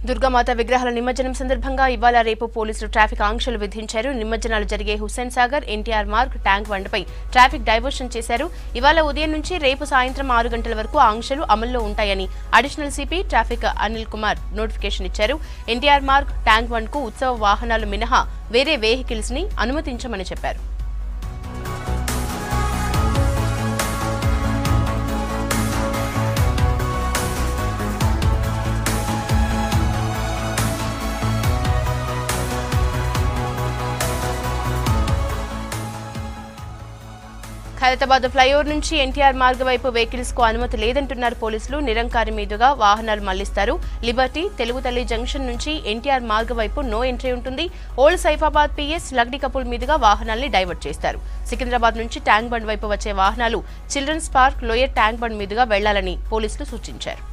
దుర్గామాత విగ్రహాల నిమజ్జనం సందర్భంగా ఇవాళ రేపు పోలీసులు ట్రాఫిక్ ఆంక్షలు విధించారు. నిమజ్జనాలు జరిగే హుస్సేన్ సాగర్, ఎన్టీఆర్ మార్గ్, ట్యాంక్ బండ్పై ట్రాఫిక్ డైవర్షన్ చేశారు. ఇవాళ ఉదయం నుంచి రేపు సాయంత్రం 6 గంటల వరకు ఆంక్షలు అమల్లో ఉంటాయని additional CP traffic Anil Kumar notification ఇచ్చారు. ఎన్టీఆర్ మార్గ్, ట్యాంక్ బండ్ కు ఉత్సవ వాహనాలు మినహా వేరే వెహికల్స్ ని అనుమతించమని చెప్పారు. ఖైరతాబాద్ ఫ్లైఓవర్ నుంచి ఎన్టీఆర్ మార్గ్ వైపు వెహికల్స్ కు అనుమతి లేదంటున్నారు పోలీసులు. నిరంకారి మీదుగా వాహనాలు మళ్లిస్తారు. లిబర్టీ, తెలుగుతల్లి జంక్షన్ నుంచి ఎన్టీఆర్ మార్గ్ వైపు నో ఎంట్రీ ఉంటుంది. ఓల్డ్ సైఫాబాద్ పిఎస్, లగ్డి కపూల్ మీదుగా వాహనాల్ని డైవర్ట్ చేస్తారు. సికింద్రాబాద్ నుంచి ట్యాంక్ బండ్ వైపు వచ్చే వాహనాలు children's park, lower tank bund మీదుగా వెళ్లాలని పోలీసులు సూచించారు.